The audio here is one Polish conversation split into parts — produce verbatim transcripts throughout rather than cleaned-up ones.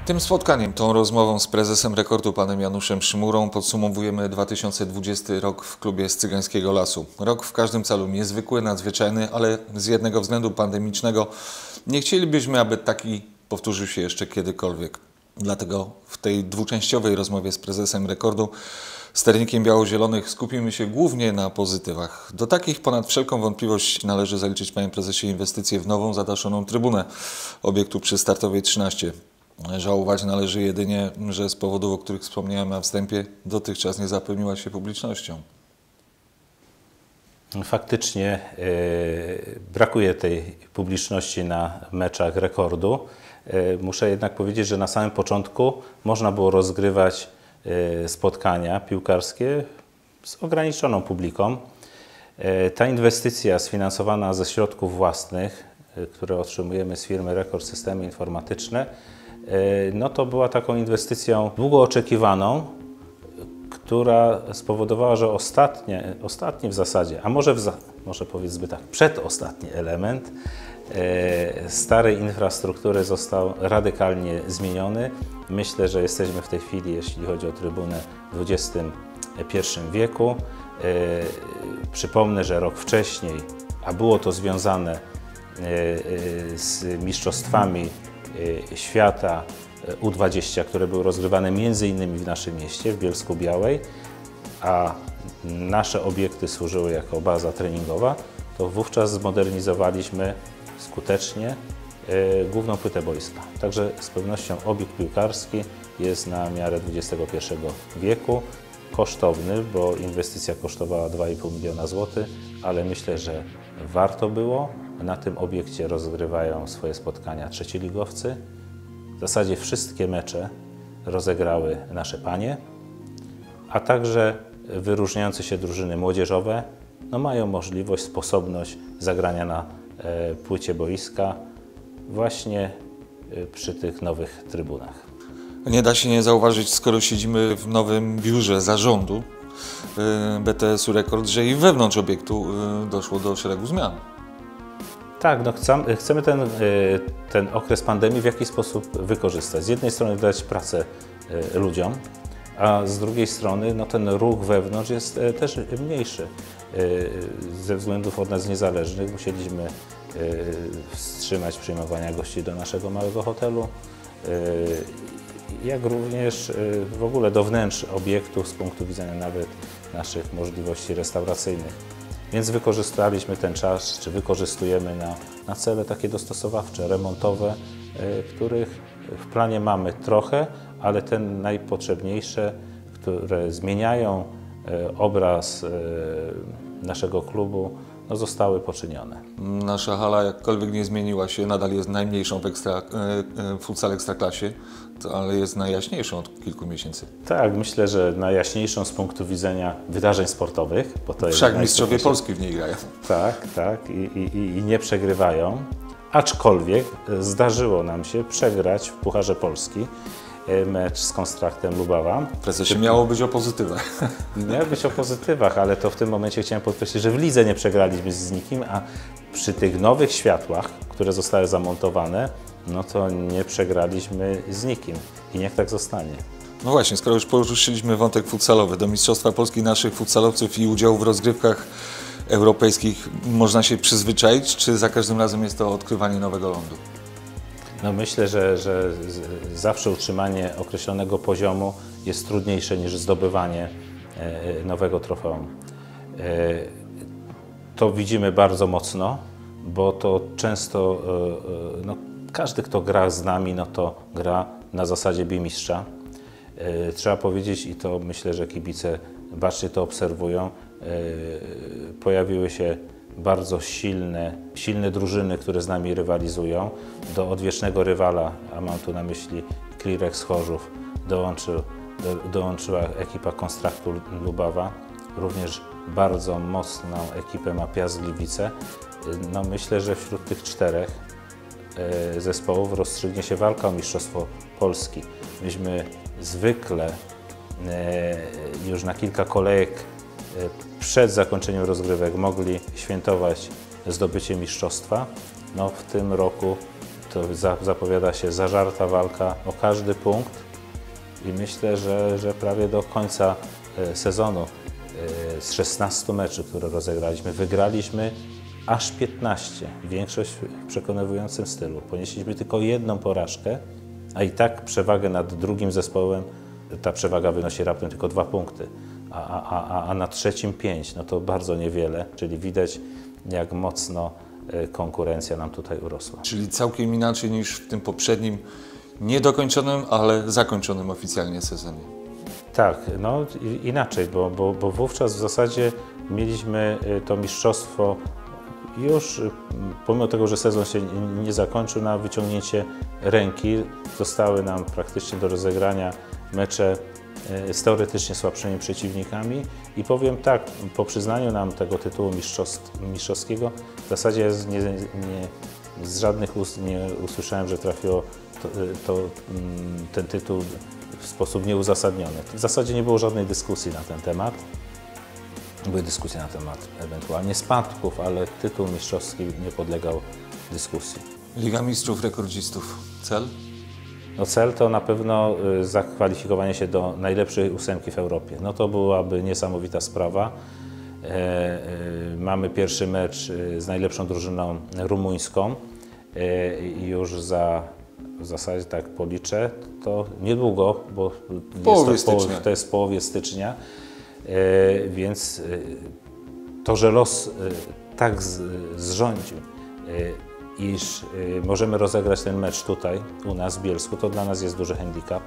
Tym spotkaniem, tą rozmową z prezesem Rekordu, panem Januszem Szymurą, podsumowujemy dwa tysiące dwudziesty rok w klubie z Cygańskiego Lasu. Rok w każdym celu niezwykły, nadzwyczajny, ale z jednego względu pandemicznego nie chcielibyśmy, aby taki powtórzył się jeszcze kiedykolwiek. Dlatego w tej dwuczęściowej rozmowie z prezesem Rekordu sternikiem biało-zielonych skupimy się głównie na pozytywach. Do takich ponad wszelką wątpliwość należy zaliczyć, panie prezesie, inwestycje w nową, zadaszoną trybunę obiektu przy Startowej trzynaście. Żałować należy jedynie, że z powodów, o których wspomniałem na wstępie, dotychczas nie zapełniła się publicznością. Faktycznie yy, brakuje tej publiczności na meczach Rekordu. Yy, muszę jednak powiedzieć, że na samym początku można było rozgrywać yy, spotkania piłkarskie z ograniczoną publiką. Yy, ta inwestycja sfinansowana ze środków własnych, yy, które otrzymujemy z firmy Rekord Systemy Informatyczne, no to była taką inwestycją długo oczekiwaną, która spowodowała, że ostatnie, ostatni w zasadzie, a może, w za, może powiedzmy tak, przedostatni element e, starej infrastruktury został radykalnie zmieniony. Myślę, że jesteśmy w tej chwili, jeśli chodzi o trybunę, w dwudziestym pierwszym wieku. E, przypomnę, że rok wcześniej, a było to związane e, e, z mistrzostwami świata U dwadzieścia, które były rozgrywane między innymi w naszym mieście, w Bielsku-Białej, a nasze obiekty służyły jako baza treningowa, to wówczas zmodernizowaliśmy skutecznie główną płytę boiska. Także z pewnością obiekt piłkarski jest na miarę dwudziestego pierwszego wieku, kosztowny, bo inwestycja kosztowała dwa i pół miliona złotych, ale myślę, że warto było. Na tym obiekcie rozgrywają swoje spotkania trzecioligowcy. W zasadzie wszystkie mecze rozegrały nasze panie, a także wyróżniające się drużyny młodzieżowe no mają możliwość, sposobność zagrania na e, płycie boiska właśnie e, przy tych nowych trybunach. Nie da się nie zauważyć, skoro siedzimy w nowym biurze zarządu e, B T S-u Rekord, że i wewnątrz obiektu e, doszło do szeregu zmian. Tak, no chcemy, chcemy ten, ten okres pandemii w jakiś sposób wykorzystać. Z jednej strony dać pracę ludziom, a z drugiej strony no ten ruch wewnątrz jest też mniejszy. Ze względów od nas niezależnych musieliśmy wstrzymać przyjmowania gości do naszego małego hotelu, jak również w ogóle do wnętrz obiektów z punktu widzenia nawet naszych możliwości restauracyjnych. Więc wykorzystaliśmy ten czas, czy wykorzystujemy na, na cele takie dostosowawcze, remontowe, y, których w planie mamy trochę, ale te najpotrzebniejsze, które zmieniają y, obraz y, naszego klubu, no, zostały poczynione. Nasza hala jakkolwiek nie zmieniła się, nadal jest najmniejszą w ekstra, y, futsal Ekstraklasie, ale jest najjaśniejszą od kilku miesięcy. Tak, myślę, że najjaśniejszą z punktu widzenia wydarzeń sportowych. Bo to Wszak jest mistrzowie Polski w niej grają. Tak, tak i, i, i nie przegrywają, aczkolwiek zdarzyło nam się przegrać w Pucharze Polski mecz z Konstraktem Lubawa. Prezesie, miało być o pozytywach. Miało być o pozytywach, ale to w tym momencie chciałem podkreślić, że w lidze nie przegraliśmy z nikim, a przy tych nowych światłach, które zostały zamontowane, no to nie przegraliśmy z nikim i niech tak zostanie. No właśnie, skoro już poruszyliśmy wątek futsalowy, do Mistrzostwa Polski naszych futsalowców i udziału w rozgrywkach europejskich można się przyzwyczaić, czy za każdym razem jest to odkrywanie nowego lądu? No myślę, że, że zawsze utrzymanie określonego poziomu jest trudniejsze niż zdobywanie nowego trofeum. To widzimy bardzo mocno, bo to często no, każdy, kto gra z nami, no to gra na zasadzie bimistrza. Trzeba powiedzieć, i to myślę, że kibice bacznie to obserwują, pojawiły się bardzo silne, silne drużyny, które z nami rywalizują. Do odwiecznego rywala, a mam tu na myśli Klirex Chorzów, dołączył, do, dołączyła ekipa Konstraktu Lubawa. Również bardzo mocną ekipę ma Piast Gliwice. No myślę, że wśród tych czterech zespołów rozstrzygnie się walka o Mistrzostwo Polski. Myśmy zwykle już na kilka kolejek przed zakończeniem rozgrywek mogli świętować zdobycie mistrzostwa. No, w tym roku to za, zapowiada się zażarta walka o każdy punkt i myślę, że, że prawie do końca sezonu z szesnastu meczów, które rozegraliśmy, wygraliśmy aż piętnaście. Większość w przekonywującym stylu. Ponieśliśmy tylko jedną porażkę, a i tak przewagę nad drugim zespołem, ta przewaga wynosi raptem tylko dwa punkty, a, a, a, a na trzecim pięć, no to bardzo niewiele, czyli widać, jak mocno konkurencja nam tutaj urosła. Czyli całkiem inaczej niż w tym poprzednim, niedokończonym, ale zakończonym oficjalnie sezonie. Tak, no inaczej, bo, bo, bo wówczas w zasadzie mieliśmy to mistrzostwo już, pomimo tego, że sezon się nie zakończył, na wyciągnięcie ręki. Zostały nam praktycznie do rozegrania mecze z teoretycznie słabszymi przeciwnikami i powiem tak, po przyznaniu nam tego tytułu mistrzowskiego w zasadzie nie, nie, z żadnych ust nie usłyszałem, że trafiło to, to, ten tytuł w sposób nieuzasadniony. W zasadzie nie było żadnej dyskusji na ten temat. Były dyskusje na temat ewentualnie spadków, ale tytuł mistrzowski nie podlegał dyskusji. Liga Mistrzów Rekordzistów. Cel? No cel to na pewno zakwalifikowanie się do najlepszej ósemki w Europie. No to byłaby niesamowita sprawa. E, e, mamy pierwszy mecz z najlepszą drużyną rumuńską e, i już za w zasadzie tak policzę, to niedługo, bo jest to, połowie, to jest w połowie stycznia, e, więc e, to, że los e, tak z, zrządził, e, iż y, możemy rozegrać ten mecz tutaj, u nas w Bielsku, to dla nas jest duży handicap.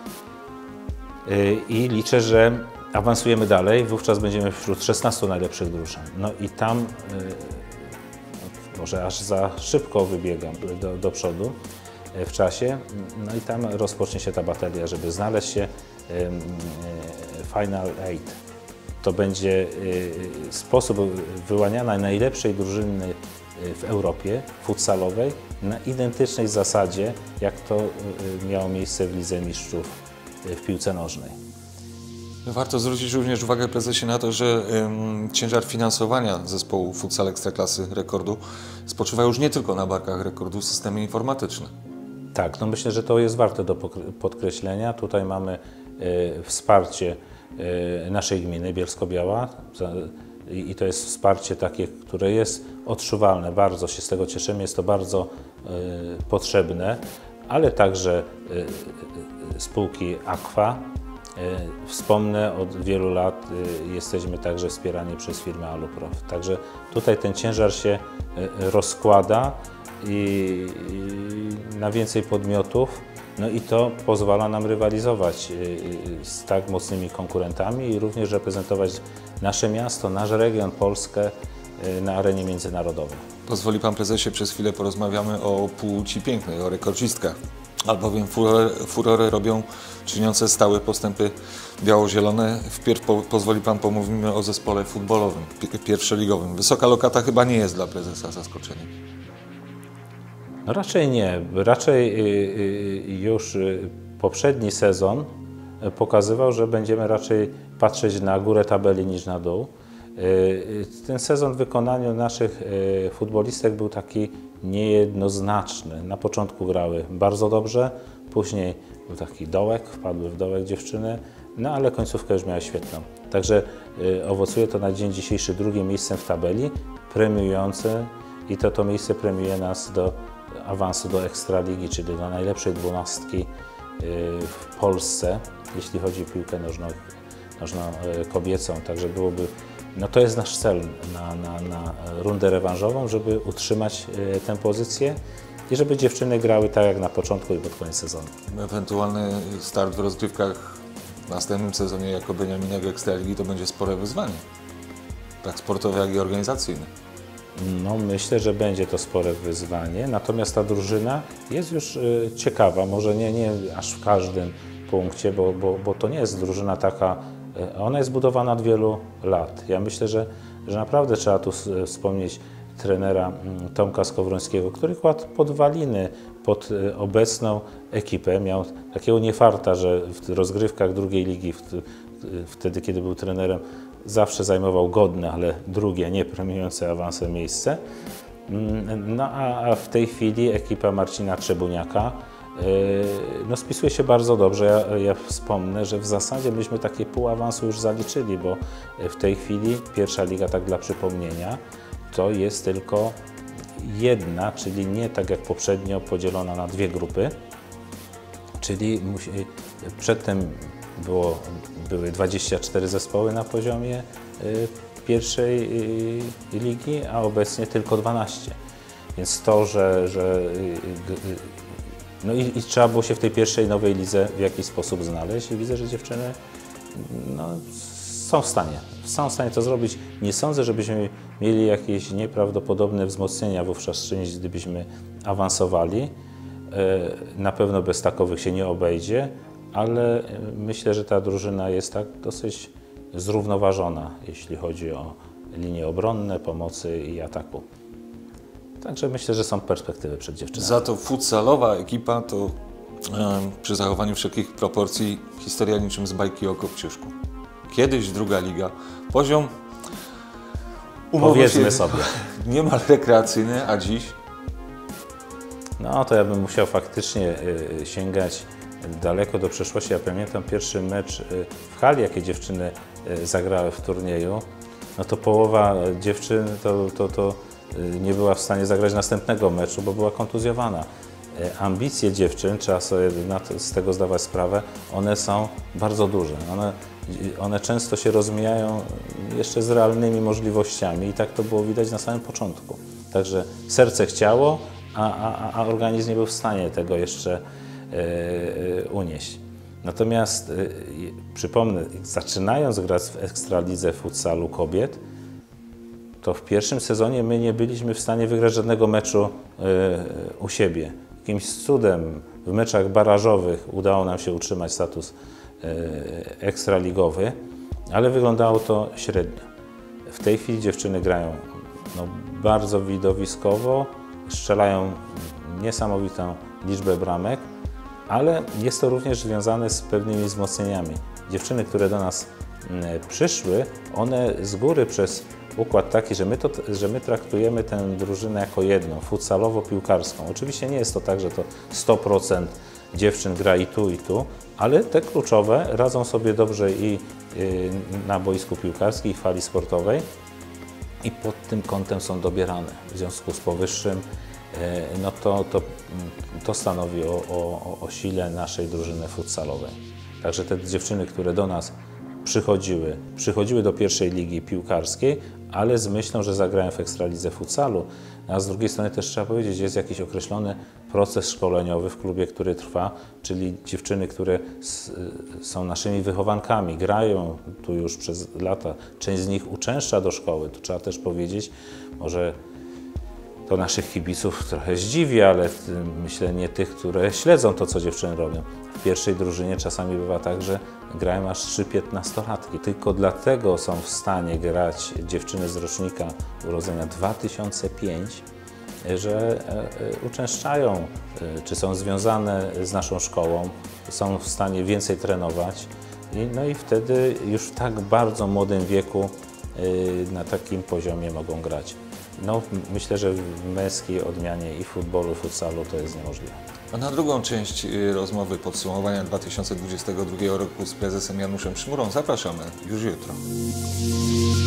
Y, I liczę, że awansujemy dalej, wówczas będziemy wśród szesnastu najlepszych drużyn. No i tam, y, może aż za szybko wybiegam do, do przodu y, w czasie, no i tam rozpocznie się ta batalia, żeby znaleźć się y, y, Final Eight. To będzie y, sposób wyłaniania najlepszej drużyny w Europie futsalowej na identycznej zasadzie, jak to miało miejsce w Lidze Mistrzów w piłce nożnej. Warto zwrócić również uwagę, prezesie, na to, że ym, ciężar finansowania zespołu Futsal Ekstraklasy Rekordu spoczywa już nie tylko na barkach Rekordu, systemy informatyczne. Tak, no myślę, że to jest warte do podkreślenia. Tutaj mamy y, wsparcie y, naszej gminy Bielsko-Biała. I to jest wsparcie takie, które jest odczuwalne. Bardzo się z tego cieszymy, jest to bardzo y, potrzebne, ale także y, spółki Aqua. Y, wspomnę, od wielu lat y, jesteśmy także wspierani przez firmę Aluprof. Także tutaj ten ciężar się y, rozkłada i, i na więcej podmiotów. No i to pozwala nam rywalizować z tak mocnymi konkurentami i również reprezentować nasze miasto, nasz region, Polskę na arenie międzynarodowej. Pozwoli pan, prezesie, przez chwilę porozmawiamy o płci pięknej, o rekordzistkach, albowiem furorę, furorę robią czyniące stałe postępy biało-zielone. Wpierw po, pozwoli pan, pomówimy o zespole futbolowym, pierwszoligowym. Wysoka lokata chyba nie jest dla prezesa zaskoczeniem. No raczej nie. Raczej już poprzedni sezon pokazywał, że będziemy raczej patrzeć na górę tabeli niż na dół. Ten sezon w wykonaniu naszych futbolistek był taki niejednoznaczny. Na początku grały bardzo dobrze, później był taki dołek, wpadły w dołek dziewczyny, no ale końcówkę już miały świetną. Także owocuje to na dzień dzisiejszy drugim miejscem w tabeli, premiujące i to to miejsce premiuje nas do awansu do Ekstraligi, czyli do najlepszej dwunastki w Polsce, jeśli chodzi o piłkę nożną, nożną kobiecą. Także byłoby, no to jest nasz cel na, na, na rundę rewanżową, żeby utrzymać tę pozycję i żeby dziewczyny grały tak jak na początku i pod koniec sezonu. Ewentualny start w rozgrywkach w następnym sezonie jako Beniaminek Ekstraligi to będzie spore wyzwanie, tak sportowe, jak i organizacyjne. No, myślę, że będzie to spore wyzwanie, natomiast ta drużyna jest już y, ciekawa, może nie, nie aż w każdym punkcie, bo, bo, bo to nie jest drużyna taka, y, ona jest budowana od wielu lat. Ja myślę, że, że naprawdę trzeba tu wspomnieć trenera y, Tomka Skowrońskiego, który kładł podwaliny pod y, obecną ekipę. Miał takiego niefarta, że w rozgrywkach drugiej ligi, w, y, wtedy kiedy był trenerem, zawsze zajmował godne, ale drugie, nie premiujące awansem miejsce. No a w tej chwili ekipa Marcina Trzebuniaka no, spisuje się bardzo dobrze. Ja, ja wspomnę, że w zasadzie myśmy takie pół awansu już zaliczyli, bo w tej chwili pierwsza liga, tak dla przypomnienia, to jest tylko jedna, czyli nie tak jak poprzednio podzielona na dwie grupy, czyli musi, przedtem było, były dwadzieścia cztery zespoły na poziomie pierwszej ligi, a obecnie tylko dwanaście. Więc to, że, że no i, i trzeba było się w tej pierwszej nowej lidze w jakiś sposób znaleźć i widzę, że dziewczyny no, są w stanie, są w stanie to zrobić. Nie sądzę, żebyśmy mieli jakieś nieprawdopodobne wzmocnienia w Ówczaszczynie, gdybyśmy awansowali. Na pewno bez takowych się nie obejdzie, ale myślę, że ta drużyna jest tak dosyć zrównoważona, jeśli chodzi o linie obronne, pomocy i ataku. Także myślę, że są perspektywy przed dziewczynami. Za to futsalowa ekipa to e, przy zachowaniu wszelkich proporcji historia niczym z bajki o Kopciuszku. Kiedyś druga liga, poziom powiedzmy sobie niemal rekreacyjny, a dziś? No to ja bym musiał faktycznie y, sięgać daleko do przeszłości. Ja pamiętam pierwszy mecz y, w hali, jakie dziewczyny y, zagrały w turnieju. No to połowa dziewczyn to, to, to y, nie była w stanie zagrać następnego meczu, bo była kontuzjowana. Y, ambicje dziewczyn, trzeba sobie na to, z tego zdawać sprawę, one są bardzo duże. One, one często się rozmijają jeszcze z realnymi możliwościami i tak to było widać na samym początku. Także serce chciało, A, a, a organizm nie był w stanie tego jeszcze y, unieść. Natomiast y, przypomnę, zaczynając grać w Ekstralidze futsalu kobiet, to w pierwszym sezonie my nie byliśmy w stanie wygrać żadnego meczu y, u siebie. Jakimś cudem w meczach barażowych udało nam się utrzymać status y, ekstraligowy, ale wyglądało to średnio. W tej chwili dziewczyny grają no, bardzo widowiskowo, strzelają niesamowitą liczbę bramek, ale jest to również związane z pewnymi wzmocnieniami. Dziewczyny, które do nas przyszły, one z góry przez układ taki, że my, to, że my traktujemy tę drużynę jako jedną, futsalowo-piłkarską. Oczywiście nie jest to tak, że to sto procent dziewczyn gra i tu, i tu, ale te kluczowe radzą sobie dobrze i na boisku piłkarskim, i w hali sportowej. I pod tym kątem są dobierane. W związku z powyższym no to, to, to stanowi o, o, o sile naszej drużyny futsalowej. Także te dziewczyny, które do nas przychodziły, przychodziły do pierwszej ligi piłkarskiej, ale z myślą, że zagrają w Ekstralidze futsalu. A z drugiej strony też trzeba powiedzieć, że jest jakiś określony proces szkoleniowy w klubie, który trwa, czyli dziewczyny, które są naszymi wychowankami, grają tu już przez lata. Część z nich uczęszcza do szkoły, to trzeba też powiedzieć, może to naszych kibiców trochę zdziwi, ale myślę nie tych, które śledzą to, co dziewczyny robią. W pierwszej drużynie czasami bywa tak, że grają aż trzy piętnastolatki. Tylko dlatego są w stanie grać dziewczyny z rocznika urodzenia dwa tysiące piątego, że uczęszczają, czy są związane z naszą szkołą, są w stanie więcej trenować. No i wtedy już w tak bardzo młodym wieku na takim poziomie mogą grać. No, myślę, że w męskiej odmianie i futbolu, i futsalu to jest niemożliwe. A na drugą część rozmowy podsumowania dwa tysiące dwudziestego drugiego roku z prezesem Januszem Szmurą zapraszamy już jutro.